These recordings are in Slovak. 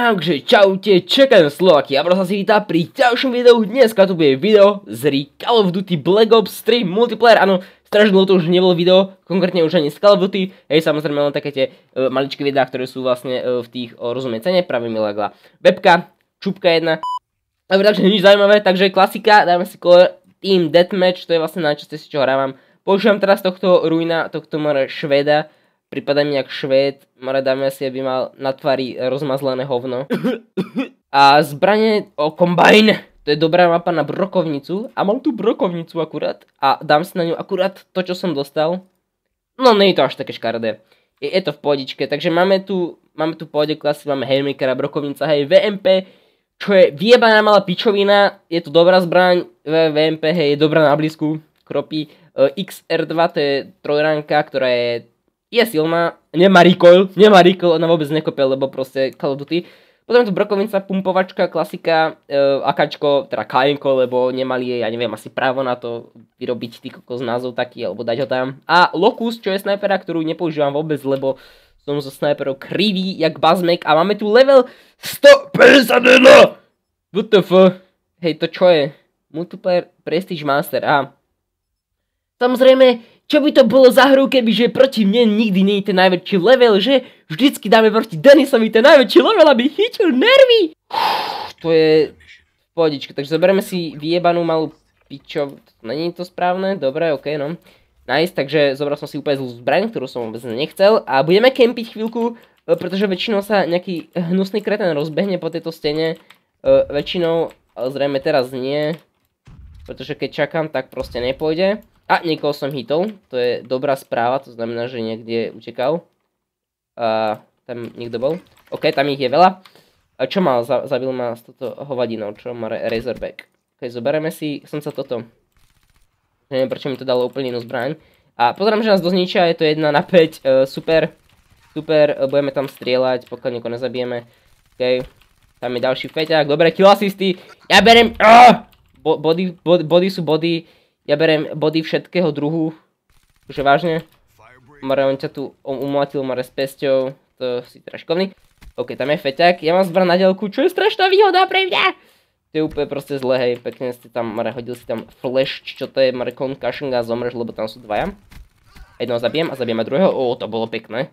Takže čaute, čekám Slovakia, a sa si vítá pri ďalšom videu. Dneska tu bude video z Call of Duty Black Ops 3 multiplayer. Áno, strašne dlho to už nebolo video, konkrétne už ani z Call of Duty. Hej, samozrejme len také tie maličké videá, ktoré sú vlastne v tých rozumnej cene. Práve mi legla webka, čupka jedna. Takže nič zaujímavé, takže klasika, dáme si color Team Deathmatch, to je vlastne najčastejšie, čo hrávam. Používam teraz tohto ruina, tohto more Švéda. Prípada mi jak Švéd, more dáme si, aby mal na tvári rozmazlené hovno. A zbranie o Combine, to je dobrá mapa na brokovnicu. A mám tu brokovnicu akurát. A dám si na ňu akurát to, čo som dostal. No, nie je to až také škaredé. Je to v pohodičke, takže máme tu pohode klasy, máme Haymakera, brokovnica, hej, VMP, čo je vyjebaná malá pičovina, je to dobrá zbraň, VMP, hej, je dobrá na blízku, kropí. XR2, to je trojranka, ktorá je silná, nemá recoil, ona vôbec nekopie, lebo proste Call of Duty. Potom je tu brokovnica, pumpovačka, klasika, AKčko, teda KM-ko, lebo nemali jej, ja neviem, asi právo na to vyrobiť tý kokos názov taký, alebo dať ho tam. A Locust, čo je snajpera, ktorú nepoužívam vôbec, lebo som zo snajperov krivý, jak Bazmek. A máme tu level 151! WTF? Hej, to čo je? Multiplayer Prestige Master, Samozrejme, čo by to bolo za hru, kebyže proti mne nikdy nie je ten najväčší level, že vždycky dáme proti Denisovi ten najväčší level, aby chytil nervy. To je v pohodičke, takže zoberieme si vyjebanú malú pičov. Není to správne? Dobre, ok, no. Nice, takže zobral som si úplne zlú zbraň, ktorú som vôbec nechcel. A budeme kempiť chvíľku, pretože väčšinou sa nejaký hnusný kreten rozbehne po tejto stene. Väčšinou, ale zrejme teraz nie, pretože keď čakám, tak proste nepôjde. A niekoho som hitol, to je dobrá správa, to znamená, že niekde utekal. A tam niekto bol. Ok, tam ich je veľa. A čo mal? Zabil ma s toto hovadinou, čo má Razorback. Ok, zoberieme si, som sa toto. Neviem, prečo mi to dalo úplne inú zbraň. A pozerám, že nás dosť ničia, je to 1 na 5, super. Super, budeme tam strieľať, pokiaľ niekoho nezabijeme. Ok, tam je ďalší feťák, dobre, kill assisty. Ja berem, body sú body. Ja berem body všetkého druhu. Že vážne. More, on ťa tu umlatil, more s pesťou. To si teda šikovný. Ok, tam je feťák. Ja mám zbran na diaľku, čo je strašná výhoda pre mňa. To je úplne proste zle, hej. Pekne si tam, more, hodil si tam flash, čo to je, more, concussion a zomreš, lebo tam sú dvaja. Jedného zabijem a zabijem aj druhého. To bolo pekné.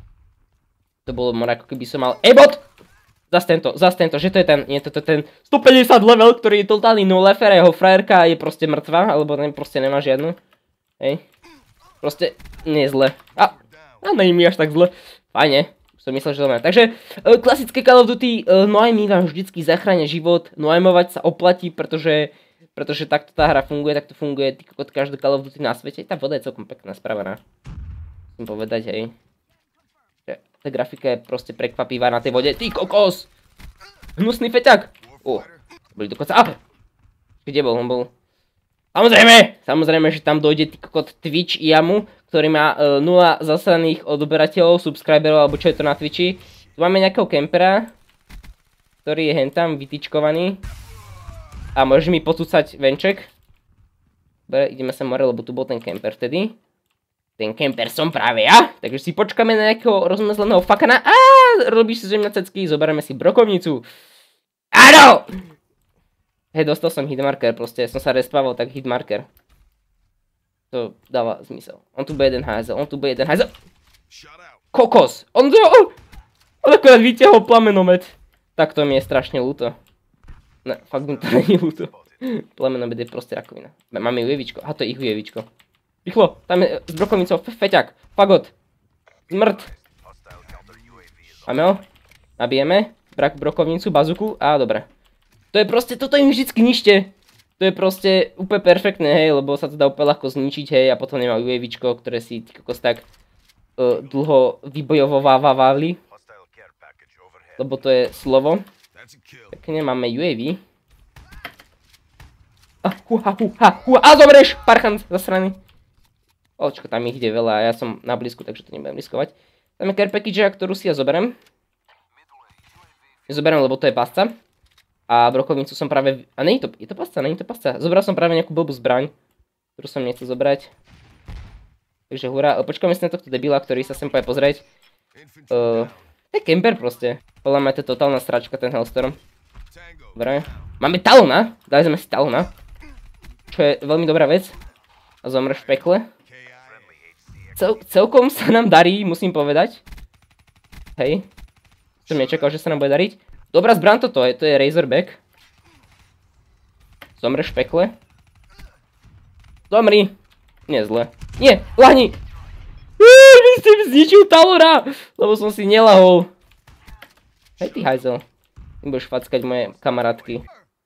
To bolo, more, ako keby som mal ebot! Zas tento, že to je ten, nie, to je ten 150 level, ktorý je totálny no-lefer a jeho frajerka je proste mŕtva, alebo proste nemá žiadnu. Hej. Proste nie je zle. A nie mi až tak zle. Fajne, som myslel, že to má. Takže klasické Call of Duty, noajmy vám vždycky zachránia život, noajmovať sa oplatí, pretože takto tá hra funguje, takto funguje každý Call of Duty na svete. Tá voda je celkom pekná, spravená. Musím povedať, hej. Tá grafika je proste prekvapivá na tej vode. Ty kokos! Hnusný feťák! Boli dokonca... Kde bol? On bol... Samozrejme, že tam dojde ty kokot Twitch jamu, ktorý má 0 zasraných odberateľov, subscriberov, alebo čo je to na Twitchi. Tu máme nejakého kempera, ktorý je hentam vytýčkovaný. A môžeš mi pocúcať venček. Dobre, ideme sa more, lebo tu bol ten kemper vtedy. Ten kemper som práve ja, takže si počkáme na nejakého rozmazleného fakana. Robíš si zo mňa cecky, zoberieme si brokovnicu. Áno! Hej, dostal som hitmarker, proste som sa respával, tak hitmarker. To dáva zmysel. On tu bude jeden hajzel, Kokos! On akorát vytiahol plamenomet. Tak to mi je strašne ľúto. Ne, fakt mi to nie je ľúto. Plamenomet je proste rakovina. Máme UAVčko, to je ich UAVčko. Rýchlo, tam je s brokovnicou feťák, fagot, zmrt. Máme ho, nabijeme, brokovnicu, bazuku a dobre. To je proste, toto im vždycky ničte. To je proste úplne perfektné, hej, lebo sa to dá úplne ľahko zničiť, hej, a potom nemá UAVčko, ktoré si kokos tak dlho vybojovávali. Lebo to je slovo. Pekne máme UAV. Zomreš, parchant zasraný. Očko, tam ich ide veľa a ja som na blízku, takže to nebudem riskovať. Tam je care package, ktorú si ja zoberiem. Zoberiem, lebo to je pasca. A brokovnicu som práve... A nie je to pasca, nie je to pasca. Zobral som práve nejakú blbú zbraň, ktorú som nechcel zobrať. Takže hurá. Počkáme si na tohto debila, ktorý sa sem poje pozrieť. To je camper proste. Podľa mňa to je totálna sračka ten Hellstorm. Dobre. Máme Talona. Dali sme si Talona. Čo je veľmi dobrá vec. A zomreš v pekle. Celkom sa nám darí, musím povedať. Hej. Som nečakal, že sa nám bude dariť. Dobrá zbran toto je, to je Razorback. Zomreš v pekle. Zomri. Nie zle. Nie, lahni. Som zničil Talora, lebo som si nelahol. Hej ty hajzel. Nebudeš fackať moje kamarátky.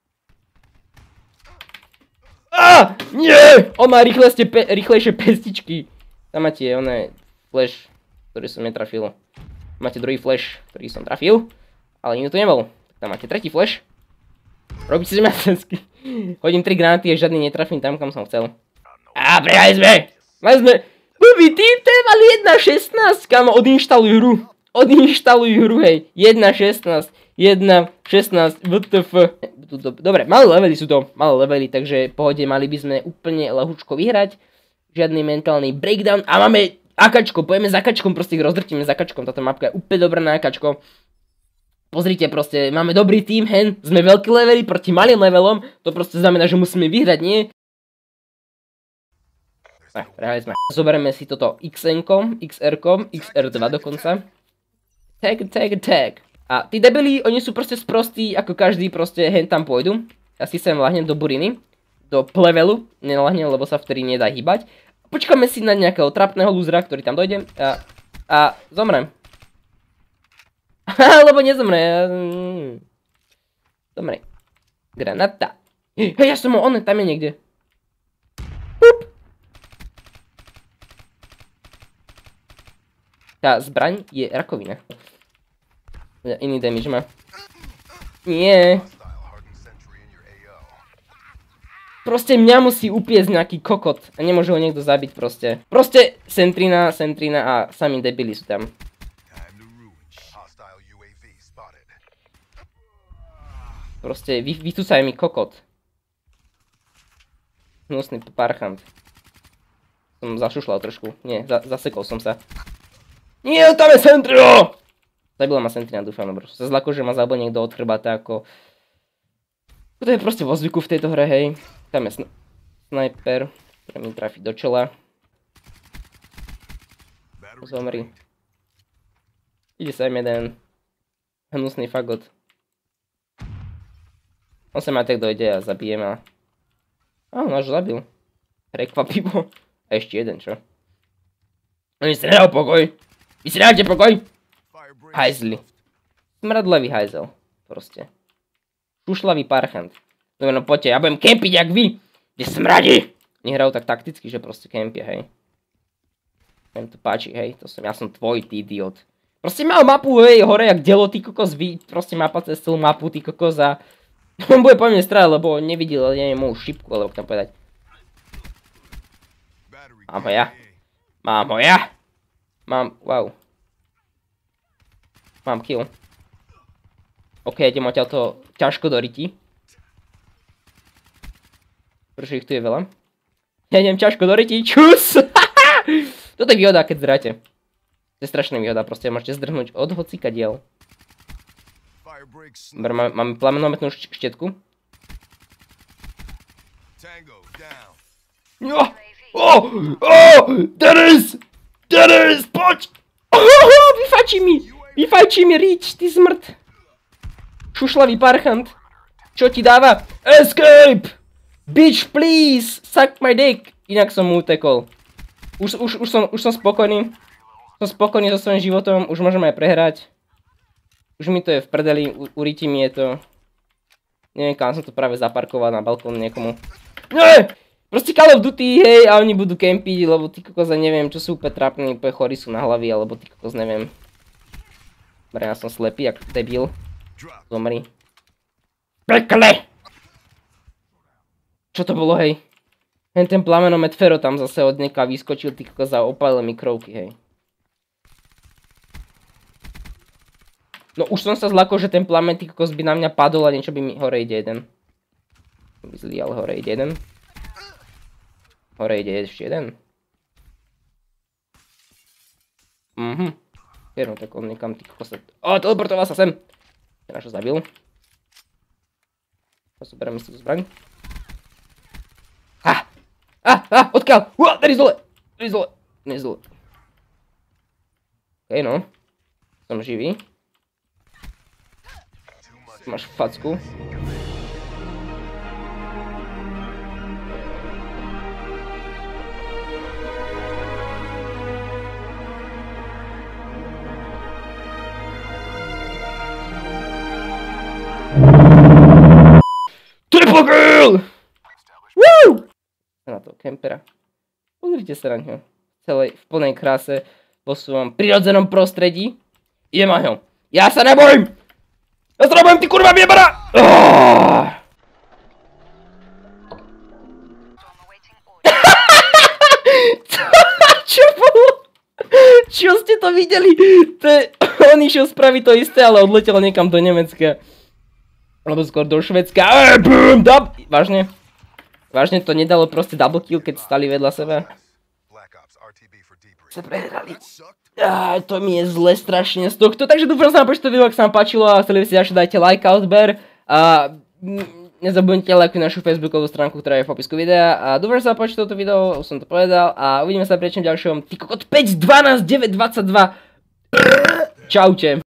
Nie! On má rýchlejšie pestičky. Tam máte oné flash, ktorý som netrafil. Máte druhý flash, ktorý som trafil. Ale iný to nebol. Tam máte tretí flash. Robíte si zemiacenský. Hodím 3 granáty a žiadny netrafím tam, kam som chcel. Prehali sme! Mali sme... Blbý tým, ten mal 1.16, kam odinštaluj hru. Odinštaluj hru, hej. 1.16. 1.16, WTF. Dobre, malé levely sú to. Malé levely, takže pohode mali by sme úplne ľahučko vyhrať. Žiadny mentálny breakdown. A máme akačko, pojeme za akačkom, proste ich rozdrtíme za akačkom. Táto mapka je úplne dobrá na akačko. Pozrite proste, máme dobrý tým, hen. Sme veľký levely proti malým levelom. To proste znamená, že musíme vyhrať, nie? Prehali sme. Zoberieme si toto XN-kom, XR-kom, XR2 dokonca. Tag. A tí debili, oni sú proste sprostí, ako každý proste hen tam pôjdu. Ja si sem lahnem do buriny, do plevelu, nelahnem, lebo sa vtedy nedá hýbať. Počkáme si na nejakého trapného lúzra, ktorý tam dojde a zomrem. Lebo nezomre. Zomre. Granata. Hej, ja som on, tam je niekde. Pup. Tá zbraň je rakovina. Iný damage má. Nie. Proste mňa musí upiesť nejaký kokot. A nemôže ho niekto zabiť proste. Proste Sentrina a sami debili sú tam. Proste vytúcaj mi kokot. Hnusný parchant. Som zašušľal trošku. Nie, zasekol som sa. Nie, tam je Sentrino! Zabila ma Sentrina, dúfam, dobro. Sa zlako, že ma zabil niekto od chrbáta, ako... To je proste vo zvyku v tejto hre, hej. Tam je sniper, ktorý mi trafí do čela. Zomri. Ide sa im jeden hnusný fagot. On sa ma tak dojde a zabije ma. On až zabil. Prekvapivo. A ešte jeden, čo? Oni si nedal pokoj. Vy si dáte pokoj? Hajzli. Smradlavý hajzel. Proste. Šušlavý parchant. No poďte, ja budem kempiť jak vy. Kde smradí. Nehrajú tak takticky, že proste kempia, hej. Mne to páči, hej. Ja som tvoj, ty idiot. Proste mal mapu, hej, hore jak delo, ty kokos. Proste mapa cez celú mapu, ty kokos a... On bude po mne strať, lebo nevidel, neviem, moju šipku, alebo tam povedať. Mám ho ja. Wow. Mám kill. Ok, idem odtiaľto ťažko do riti. Prečo ich tu je veľa? Ja idem ťažko do riti, čus! Toto je výhoda, keď zráte. To je strašná výhoda, proste môžete zdrhnúť od hocika diel. Dobre, máme plamenometnú štetku. Dennis, poď! Vyfajčí mi rič, ty smrt. Šušlavý parchant. Čo ti dáva? Escape! Bitch, please! Suck my dick! Inak som mu utekol. Už som spokojný. Som spokojný so svojím životom, už môžem aj prehrať. Už mi to je v prdeli, u riti mi je to... Neviem, kam som to práve zaparkoval na balkón niekomu. Nie! Proste Call of Duty, hej, a oni budú kempiť, lebo ty kokos, neviem, čo sú úplne trápni, úplne chorí sú na hlavy, alebo ty kokos, neviem. Dobre, ja som slepý, jak debil. Zomri. Pekle! Čo to bolo, hej? Ten plamenomet Fero tam zase od nieka vyskočil, ty kokos, a opálil mi krovky, hej. No už som sa zlakol, že ten plamen, ty kokos, by na mňa padol a niečo by mi... Hore ide jeden. By zlý, ale hore ide jeden. Hore ide ešte jeden. No tak on niekam ty kokos. O, teleportoval sa sem. Ten našo zabil. Zobereme si tú zbraň. Odkiaľ? Tady z dole. Nie z dole. Okej, no. Som živý. Máš facku. Triple kill! Woo! Na to kempera. Pozrite sa na ňo. V plnej kráse, vo svojom prirodzenom prostredí. Idem na ňo. Ja sa nebojím! Ty kurva viebara! Čo bolo? Čo ste to videli? On išiel spraviť to isté, ale odletel niekam do Nemecka. Alebo skôr do Švédska. Vážne? Vážne to nedalo proste double kill, keď stali vedľa seba? Sa prehrali. To mi je zle strašne z tohto. Takže dúfam sa vám páči to video, ak sa vám páčilo a chceli by ste ďalšie, dajte like a odber. A nezabudnite lajkovať našu facebookovú stránku, ktorá je v popisku videa. A dúfam, že sa vám páči toto video, už som to povedal. A uvidíme sa pri ďalšom. Ty kokot 5, 12, 9, 22. Čaute.